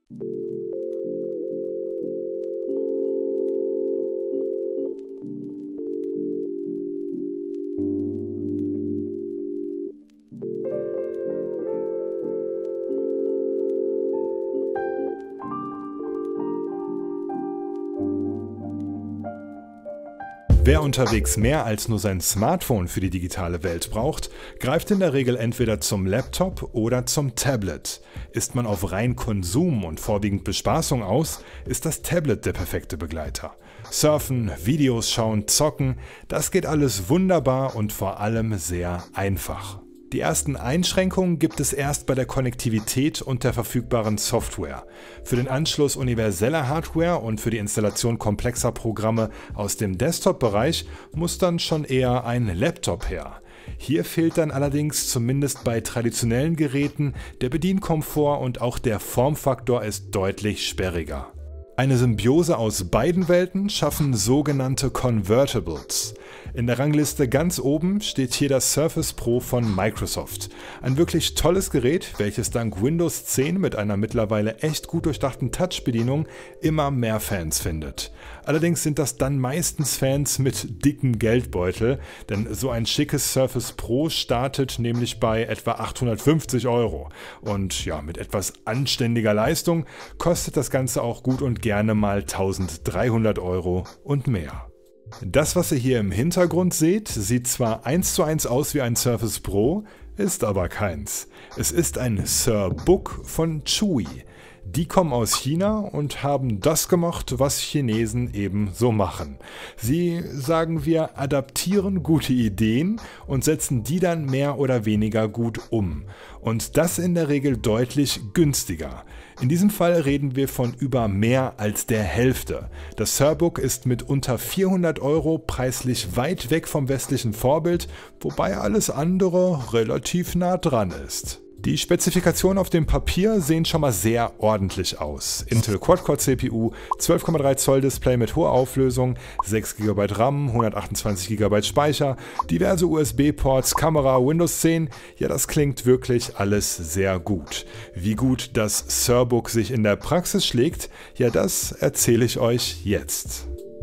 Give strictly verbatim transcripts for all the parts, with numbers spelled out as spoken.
Wer unterwegs mehr als nur sein Smartphone für die digitale Welt braucht, greift in der Regel entweder zum Laptop oder zum Tablet. Ist man auf rein Konsum und vorwiegend Bespaßung aus, ist das Tablet der perfekte Begleiter. Surfen, Videos schauen, zocken, das geht alles wunderbar und vor allem sehr einfach. Die ersten Einschränkungen gibt es erst bei der Konnektivität und der verfügbaren Software. Für den Anschluss universeller Hardware und für die Installation komplexer Programme aus dem Desktop-Bereich muss dann schon eher ein Laptop her. Hier fehlt dann allerdings zumindest bei traditionellen Geräten der Bedienkomfort und auch der Formfaktor ist deutlich sperriger. Eine Symbiose aus beiden Welten schaffen sogenannte Convertibles. In der Rangliste ganz oben steht hier das Surface Pro von Microsoft. Ein wirklich tolles Gerät, welches dank Windows zehn mit einer mittlerweile echt gut durchdachten Touch-Bedienung immer mehr Fans findet. Allerdings sind das dann meistens Fans mit dicken Geldbeutel, denn so ein schickes Surface Pro startet nämlich bei etwa achthundertfünfzig Euro. Und ja, mit etwas anständiger Leistung kostet das Ganze auch gut und gerne mal eintausenddreihundert Euro und mehr. Das, was ihr hier im Hintergrund seht, sieht zwar eins zu eins aus wie ein Surface Pro, ist aber keins. Es ist ein SurBook von Chuwi. Die kommen aus China und haben das gemacht, was Chinesen eben so machen. Sie, sagen wir, adaptieren gute Ideen und setzen die dann mehr oder weniger gut um. Und das in der Regel deutlich günstiger. In diesem Fall reden wir von über mehr als der Hälfte. Das SurBook ist mit unter vierhundert Euro preislich weit weg vom westlichen Vorbild, wobei alles andere relativ nah dran ist. Die Spezifikationen auf dem Papier sehen schon mal sehr ordentlich aus. Intel Quad-Core C P U, zwölf Komma drei Zoll Display mit hoher Auflösung, sechs Gigabyte RAM, hundertachtundzwanzig Gigabyte Speicher, diverse U S B-Ports, Kamera, Windows zehn. Ja, das klingt wirklich alles sehr gut. Wie gut das SurBook sich in der Praxis schlägt, ja, das erzähle ich euch jetzt.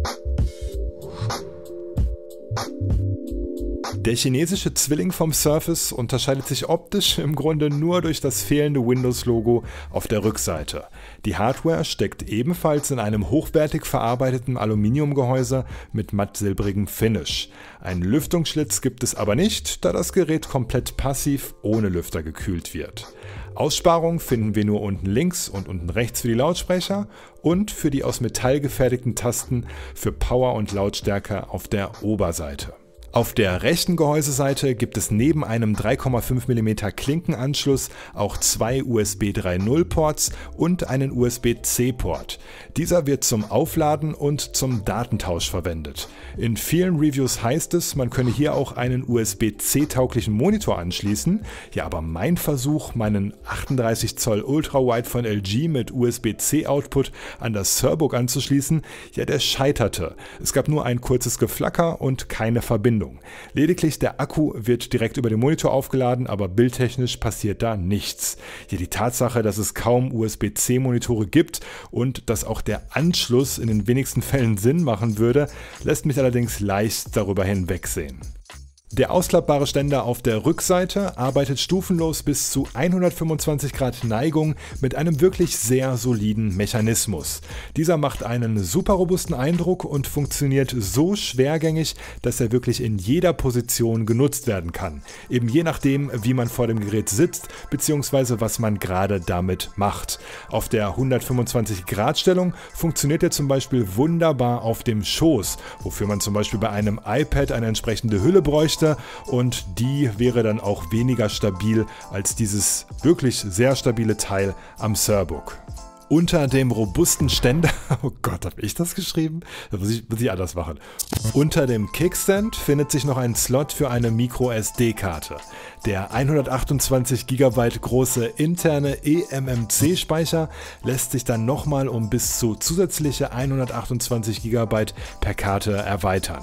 Der chinesische Zwilling vom Surface unterscheidet sich optisch im Grunde nur durch das fehlende Windows-Logo auf der Rückseite. Die Hardware steckt ebenfalls in einem hochwertig verarbeiteten Aluminiumgehäuse mit matt-silbrigem Finish. Einen Lüftungsschlitz gibt es aber nicht, da das Gerät komplett passiv ohne Lüfter gekühlt wird. Aussparung finden wir nur unten links und unten rechts für die Lautsprecher und für die aus Metall gefertigten Tasten für Power und Lautstärke auf der Oberseite. Auf der rechten Gehäuseseite gibt es neben einem drei Komma fünf Millimeter Klinkenanschluss auch zwei U S B drei Punkt null Ports und einen U S B C Port. Dieser wird zum Aufladen und zum Datentausch verwendet. In vielen Reviews heißt es, man könne hier auch einen U S B C-tauglichen Monitor anschließen. Ja, aber mein Versuch, meinen achtunddreißig Zoll Ultrawide von L G mit U S B C Output an das SurBook anzuschließen, ja, der scheiterte. Es gab nur ein kurzes Geflacker und keine Verbindung. Lediglich der Akku wird direkt über den Monitor aufgeladen, aber bildtechnisch passiert da nichts. Ja, die Tatsache, dass es kaum U S B C Monitore gibt und dass auch der Anschluss in den wenigsten Fällen Sinn machen würde, lässt mich allerdings leicht darüber hinwegsehen. Der ausklappbare Ständer auf der Rückseite arbeitet stufenlos bis zu hundertfünfundzwanzig Grad Neigung mit einem wirklich sehr soliden Mechanismus. Dieser macht einen super robusten Eindruck und funktioniert so schwergängig, dass er wirklich in jeder Position genutzt werden kann. Eben je nachdem, wie man vor dem Gerät sitzt bzw. was man gerade damit macht. Auf der hundertfünfundzwanzig Grad Stellung funktioniert er zum Beispiel wunderbar auf dem Schoß, wofür man zum Beispiel bei einem iPad eine entsprechende Hülle bräuchte. Und die wäre dann auch weniger stabil als dieses wirklich sehr stabile Teil am SurBook. Unter dem robusten Ständer, oh Gott, habe ich das geschrieben? Das muss ich, muss ich anders machen. Unter dem Kickstand findet sich noch ein Slot für eine Micro S D Karte. Der hundertachtundzwanzig Gigabyte große interne E M M C-Speicher lässt sich dann nochmal um bis zu zusätzliche hundertachtundzwanzig Gigabyte per Karte erweitern.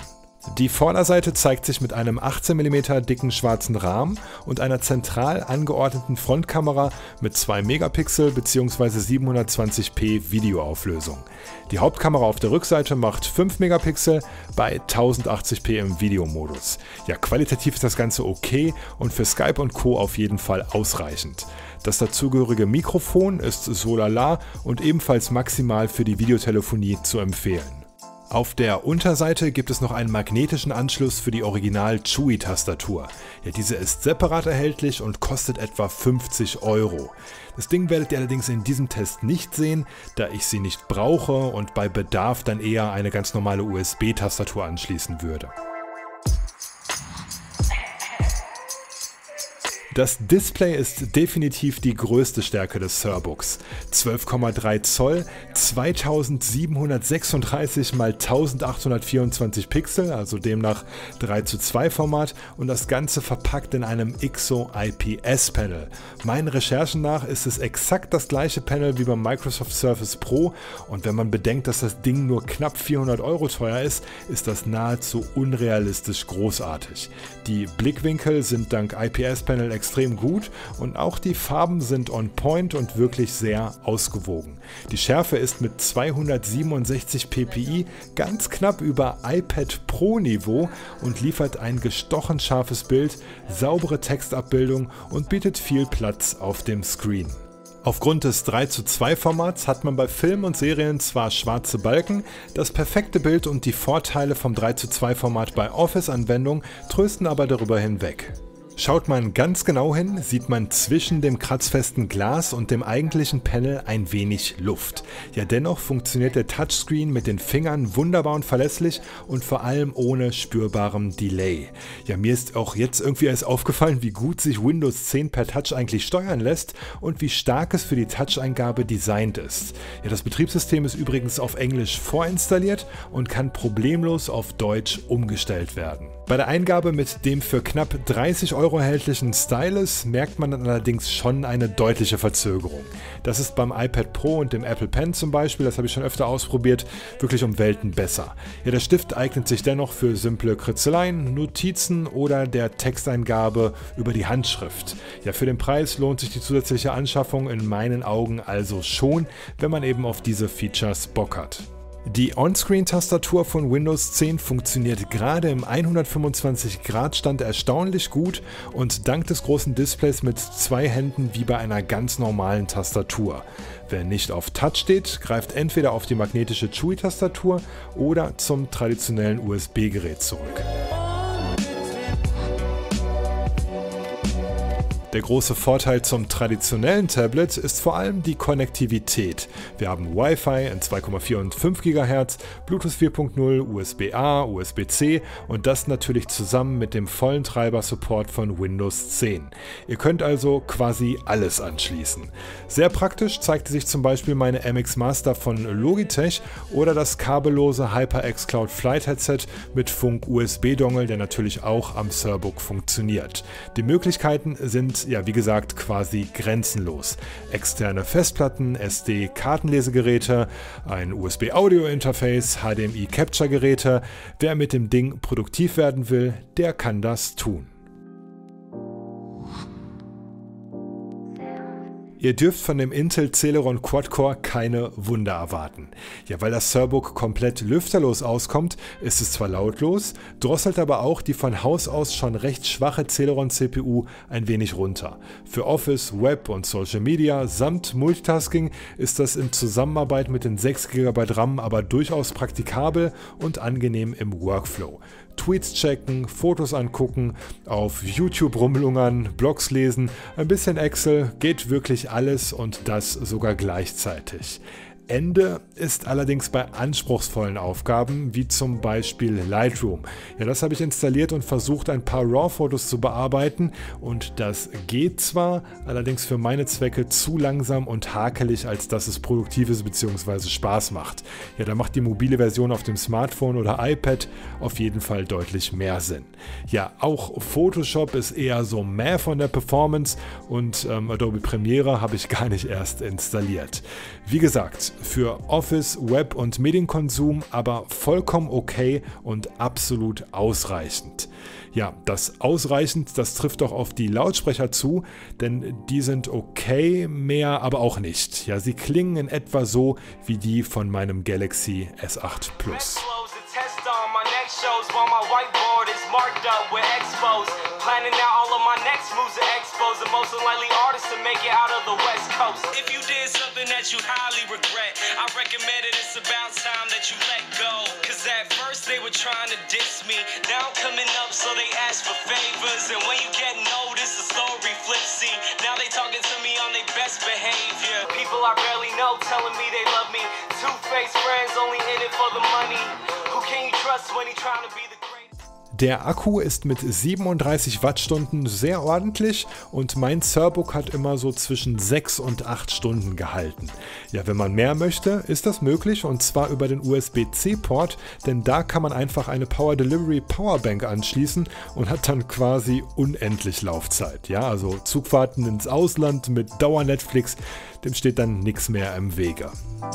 Die Vorderseite zeigt sich mit einem achtzehn Millimeter dicken schwarzen Rahmen und einer zentral angeordneten Frontkamera mit zwei Megapixel bzw. siebenhundertzwanzig p Videoauflösung. Die Hauptkamera auf der Rückseite macht fünf Megapixel bei tausendachtzig p im Videomodus. Ja, qualitativ ist das Ganze okay und für Skype und Co. auf jeden Fall ausreichend. Das dazugehörige Mikrofon ist so lala und ebenfalls maximal für die Videotelefonie zu empfehlen. Auf der Unterseite gibt es noch einen magnetischen Anschluss für die Original Chewy-Tastatur. Ja, diese ist separat erhältlich und kostet etwa fünfzig Euro. Das Ding werdet ihr allerdings in diesem Test nicht sehen, da ich sie nicht brauche und bei Bedarf dann eher eine ganz normale U S B-Tastatur anschließen würde. Das Display ist definitiv die größte Stärke des Surbooks. zwölf Komma drei Zoll, zweitausendsiebenhundertsechsunddreißig mal eintausendachthundertvierundzwanzig Pixel, also demnach drei zu zwei Format, und das Ganze verpackt in einem X O I P S-Panel. Meinen Recherchen nach ist es exakt das gleiche Panel wie beim Microsoft Surface Pro, und wenn man bedenkt, dass das Ding nur knapp vierhundert Euro teuer ist, ist das nahezu unrealistisch großartig. Die Blickwinkel sind dank I P S-Panel extrem gut und auch die Farben sind on point und wirklich sehr ausgewogen. Die Schärfe ist mit zweihundertsiebenundsechzig p p i ganz knapp über iPad Pro Niveau und liefert ein gestochen scharfes Bild, saubere Textabbildung und bietet viel Platz auf dem Screen. Aufgrund des drei zu zwei Formats hat man bei Filmen und Serien zwar schwarze Balken, das perfekte Bild und die Vorteile vom drei zu zwei Format bei Office-Anwendungen trösten aber darüber hinweg. Schaut man ganz genau hin, sieht man zwischen dem kratzfesten Glas und dem eigentlichen Panel ein wenig Luft. Ja, dennoch funktioniert der Touchscreen mit den Fingern wunderbar und verlässlich und vor allem ohne spürbarem Delay. Ja, mir ist auch jetzt irgendwie erst aufgefallen, wie gut sich Windows zehn per Touch eigentlich steuern lässt und wie stark es für die Touch-Eingabe designt ist. Ja, das Betriebssystem ist übrigens auf Englisch vorinstalliert und kann problemlos auf Deutsch umgestellt werden. Bei der Eingabe mit dem für knapp dreißig Euro erhältlichen Stylus merkt man dann allerdings schon eine deutliche Verzögerung. Das ist beim iPad Pro und dem Apple Pen zum Beispiel, das habe ich schon öfter ausprobiert, wirklich um Welten besser. Ja, der Stift eignet sich dennoch für simple Kritzeleien, Notizen oder der Texteingabe über die Handschrift. Ja, für den Preis lohnt sich die zusätzliche Anschaffung in meinen Augen also schon, wenn man eben auf diese Features Bock hat. Die On-Screen-Tastatur von Windows zehn funktioniert gerade im hundertfünfundzwanzig Grad Stand erstaunlich gut und dank des großen Displays mit zwei Händen wie bei einer ganz normalen Tastatur. Wer nicht auf Touch steht, greift entweder auf die magnetische Chewy-Tastatur oder zum traditionellen U S B-Gerät zurück. Der große Vorteil zum traditionellen Tablet ist vor allem die Konnektivität. Wir haben Wi-Fi in zwei Komma vier und fünf Gigahertz, Bluetooth vier Punkt null, U S B A, U S B C und das natürlich zusammen mit dem vollen Treiber-Support von Windows zehn. Ihr könnt also quasi alles anschließen. Sehr praktisch zeigte sich zum Beispiel meine M X Master von Logitech oder das kabellose HyperX Cloud Flight Headset mit Funk-U S B-Dongle, der natürlich auch am Surbook funktioniert. Die Möglichkeiten sind ja, wie gesagt, quasi grenzenlos. Externe Festplatten, S D-Kartenlesegeräte, ein U S B-Audio-Interface, H D M I-Capture-Geräte. Wer mit dem Ding produktiv werden will, der kann das tun. Ihr dürft von dem Intel Celeron Quad-Core keine Wunder erwarten. Ja, weil das Surbook komplett lüfterlos auskommt, ist es zwar lautlos, drosselt aber auch die von Haus aus schon recht schwache Celeron C P U ein wenig runter. Für Office, Web und Social Media samt Multitasking ist das in Zusammenarbeit mit den sechs Gigabyte RAM aber durchaus praktikabel und angenehm im Workflow. Tweets checken, Fotos angucken, auf YouTube rumlungern, Blogs lesen, ein bisschen Excel, geht wirklich alles und das sogar gleichzeitig. Ende ist allerdings bei anspruchsvollen Aufgaben, wie zum Beispiel Lightroom. Ja, das habe ich installiert und versucht, ein paar RAW-Fotos zu bearbeiten und das geht zwar, allerdings für meine Zwecke zu langsam und hakelig, als dass es produktiv ist bzw. Spaß macht. Ja, da macht die mobile Version auf dem Smartphone oder iPad auf jeden Fall deutlich mehr Sinn. Ja, auch Photoshop ist eher so mäh von der Performance und ähm, Adobe Premiere habe ich gar nicht erst installiert. Wie gesagt, Für Office, Web und Medienkonsum aber vollkommen okay und absolut ausreichend. Ja, das ausreichend, das trifft doch auf die Lautsprecher zu, denn die sind okay, mehr aber auch nicht. Ja, sie klingen in etwa so wie die von meinem Galaxy S acht Plus. Shows while my whiteboard is marked up with expos. Planning out all of my next moves to expose the most unlikely artists to make it out of the West Coast. If you did something that you highly regret, I recommend it, it's about time that you let go. Cause at first they were trying to diss me, now I'm coming up so they ask for favors. And when you get noticed, the story flips, see. Now they talking to me on their best behavior. People I barely know telling me they love me. Two-faced friends only in it for the money. Who can you trust when he trying to be the greatest? Der Akku ist mit siebenunddreißig Wattstunden sehr ordentlich und mein Surbook hat immer so zwischen sechs und acht Stunden gehalten. Ja, wenn man mehr möchte, ist das möglich und zwar über den U S B C Port, denn da kann man einfach eine Power Delivery Powerbank anschließen und hat dann quasi unendlich Laufzeit. Ja, also Zugfahrten ins Ausland mit Dauer-Netflix, dem steht dann nichts mehr im Wege.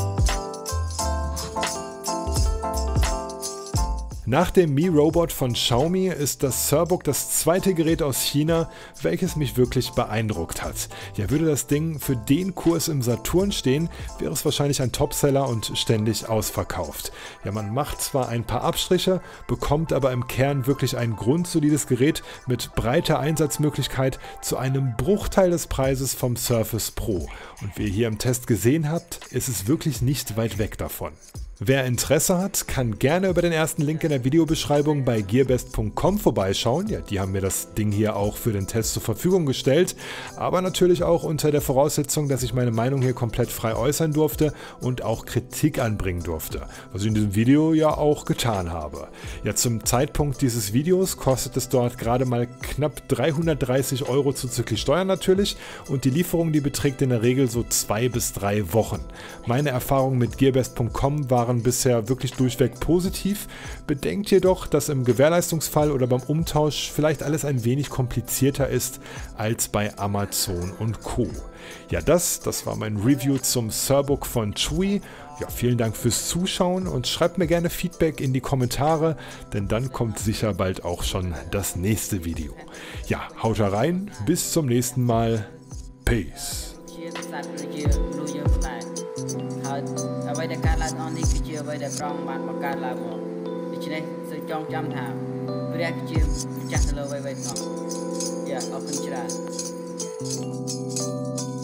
Nach dem Mi Robot von Xiaomi ist das Surbook das zweite Gerät aus China, welches mich wirklich beeindruckt hat. Ja, würde das Ding für den Kurs im Saturn stehen, wäre es wahrscheinlich ein Topseller und ständig ausverkauft. Ja, man macht zwar ein paar Abstriche, bekommt aber im Kern wirklich ein grundsolides Gerät mit breiter Einsatzmöglichkeit zu einem Bruchteil des Preises vom Surface Pro. Und wie ihr hier im Test gesehen habt, ist es wirklich nicht weit weg davon. Wer Interesse hat, kann gerne über den ersten Link in der Videobeschreibung bei gearbest punkt com vorbeischauen. Ja, die haben mir das Ding hier auch für den Test zur Verfügung gestellt, aber natürlich auch unter der Voraussetzung, dass ich meine Meinung hier komplett frei äußern durfte und auch Kritik anbringen durfte, was ich in diesem Video ja auch getan habe. Ja, zum Zeitpunkt dieses Videos kostet es dort gerade mal knapp dreihundertdreißig Euro zuzüglich Steuern natürlich und die Lieferung, die beträgt in der Regel so zwei bis drei Wochen. Meine Erfahrungen mit gearbest punkt com waren bisher wirklich durchweg positiv. Bedenkt jedoch, dass im Gewährleistungsfall oder beim Umtausch vielleicht alles ein wenig komplizierter ist als bei Amazon und Co. Ja, das, das war mein Review zum Surbook von Chewy. Ja, vielen Dank fürs Zuschauen und schreibt mir gerne Feedback in die Kommentare, denn dann kommt sicher bald auch schon das nächste Video. Ja, haut rein, bis zum nächsten Mal. Peace. អ្វីដែលកើតឡើងអស់នេះគឺជាអ្វីដែលព្រះអង្គបានបង្កើតឡើងមកដូច្នេះសូមចងចាំថាព្រះគឺជាម្ចាស់ទៅលើអ្វីៗទាំងអស់យ៉ាអរគុណច្រើន